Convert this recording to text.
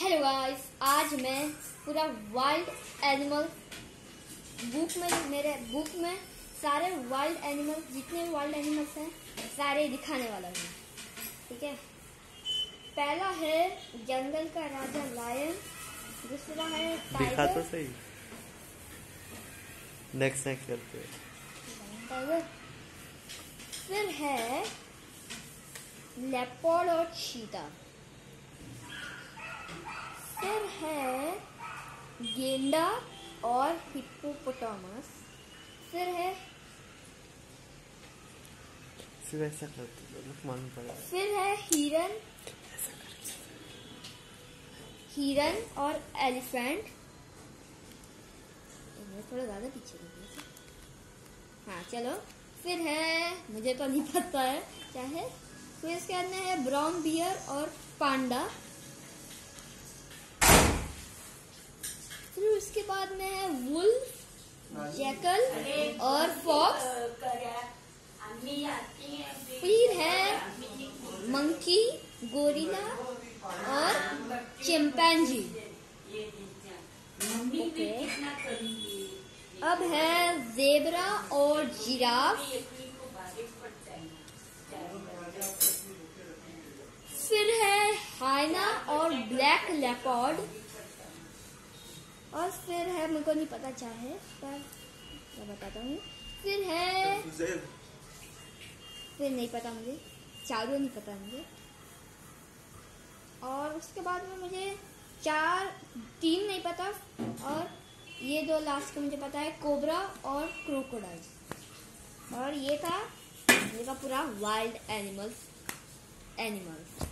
Hello guys, आज मैं पूरा वाइल्ड एनिमल मेरे बुक में सारे वाइल्ड एनिमल जितने भी वाइल्ड एनिमल्स हैं सारे दिखाने वाला हूँ। ठीक है, पहला है जंगल का राजा लायन, दूसरा है दिखा टाइगर। तो सही, नेक्स्ट करते हैं टाइगर, फिर है लेपर्ड और चीता, फिर है गेंडा और हिप्पोपोटामस, फिर है ऐसा करते मालूम पड़ा, फिर है हिरन और एलिफेंट। थोड़ा ज्यादा पीछे देखिए। हाँ चलो, फिर है, मुझे तो नहीं पता है क्या है। फिर इसके बाद में है ब्राउन बियर और पांडा। फिर उसके बाद में है वुल्फ, जैकल और फॉक्स। फिर है मंकी, गोरिल्ला और चिंपैंजी। ओके, अब है ज़ेब्रा और जिराफ। फिर है हाइना और ब्लैक लेपर्ड। और फिर है, मेरे को नहीं पता क्या है पर मैं बताता हूँ। फिर नहीं पता मुझे, चारों नहीं पता मुझे। और उसके बाद में मुझे तीन नहीं पता, और ये दो लास्ट का मुझे पता है, कोबरा और क्रोकोडाइल। और ये था पूरा वाइल्ड एनिमल्स।